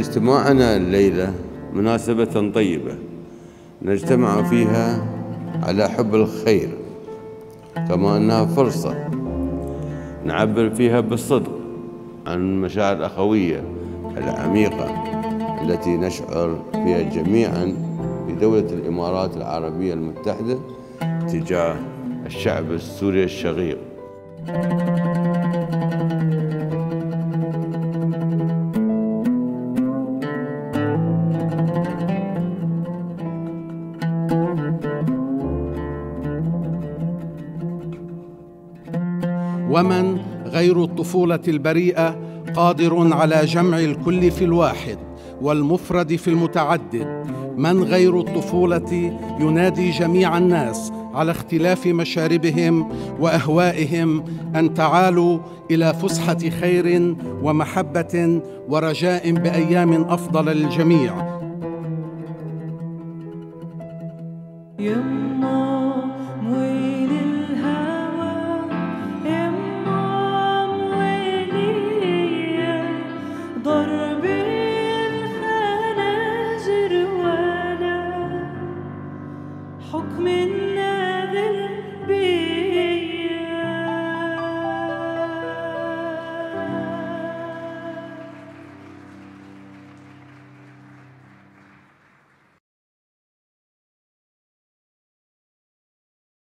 اجتماعنا الليلة مناسبة طيبة نجتمع فيها على حب الخير، كما أنها فرصة نعبر فيها بالصدق عن المشاعر الأخوية العميقة التي نشعر فيها جميعا بدولة الإمارات العربية المتحدة تجاه الشعب السوري الشقيق. ومن غير الطفولة البريئة قادر على جمع الكل في الواحد والمفرد في المتعدد. من غير الطفولة ينادي جميع الناس على اختلاف مشاربهم وأهوائهم أن تعالوا إلى فسحة خير ومحبة ورجاء بأيام أفضل للجميع.